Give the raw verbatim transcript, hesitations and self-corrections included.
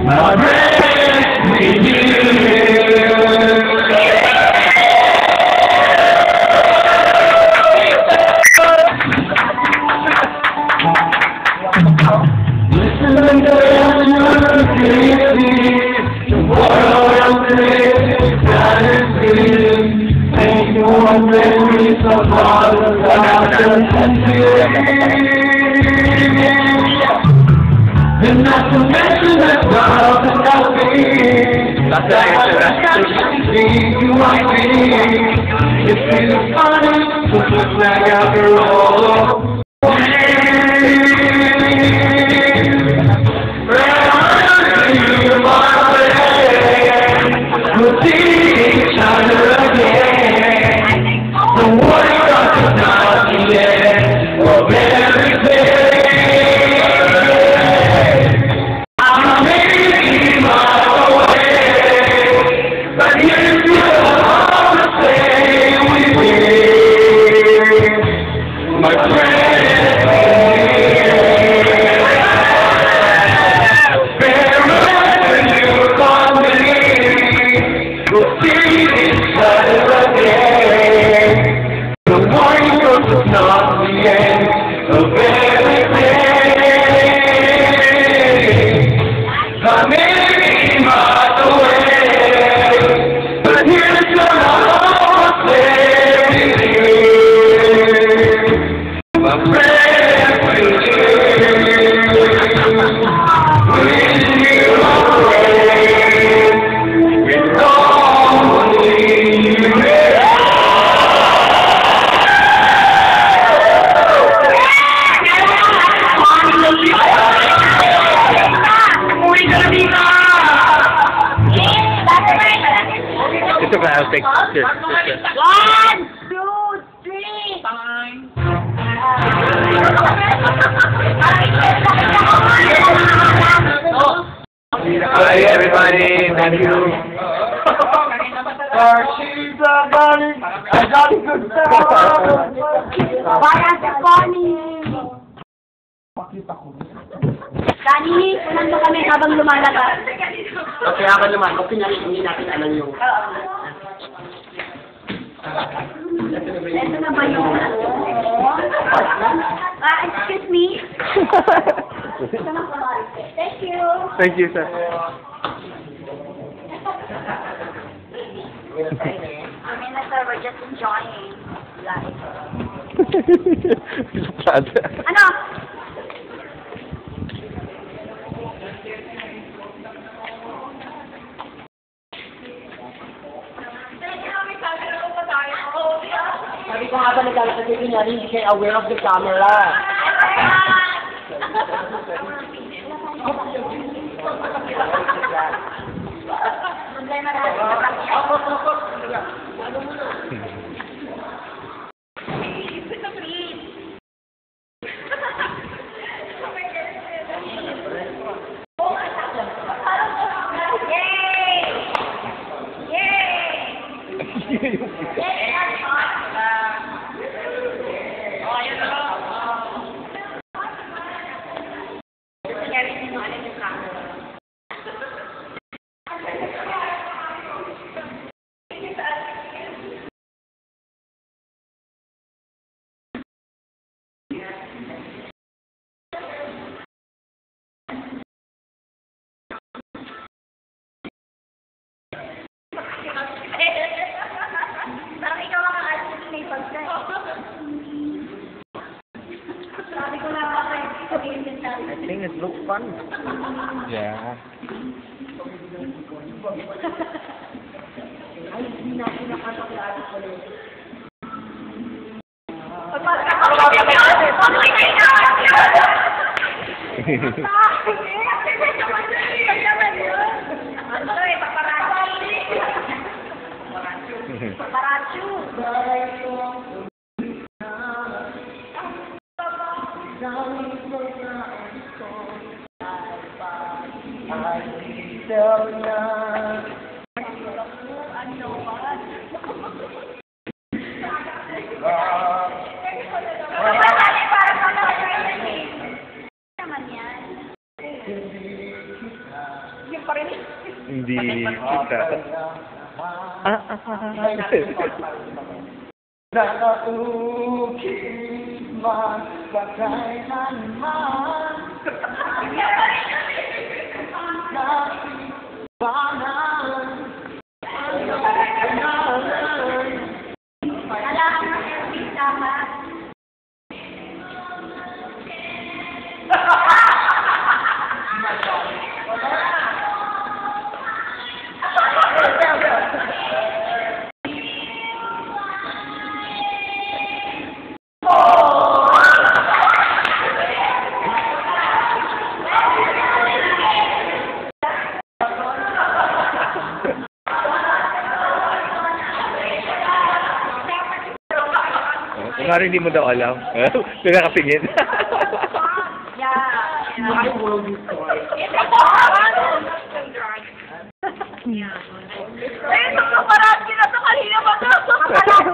My friend, with you. Listen to your crazy, the world of crazy, fantasy. Make your memories of all the and not to mention that world that I'll be. That's you might be. It feels funny to look like after all. We'll see each other again. The world is not the end of everything. I'm making my way, but if you want to stay with me, my friend. We'll see each other again. The war is not the end of everything. I may be miles away, but here's your love, stay with you. My friend, with you, with you always, with all. It's okay, I'll take this. One, two, three. Fine. Hi everybody, thank you. She's a bunny, I got a good sound. Para sa Connie. Connie, punan mo kami habang lumalabas. Okay, habang lumalabas, pinali, hindi natin alam yung... Ito na ba yung... Ah, excuse me? Thank you. Thank you, sir. I mean, sir, we're just enjoying life. Ano? Sabi ko nga ba naglalakad kayo niya, hindi kayo aware of the camera. Problema natin. Parang ikaw ang artist na ipagka. Sabi ko lang ako yung sabihin din sa akin. I think it looks fun. Yeah. Ay, hindi na ako nakapag-artist ko rin. Paparachu. Naman yan. pa rin. Hindi kita. Ah, ah, ah. Nakaukit man sa kailanman Nasibanan Nasibanan Alam mo na yung tama. Kung hindi mo daw alam. Pinakapingin. Yeah. My world is story. Eh, ito ka parang kinasa kanina pa to.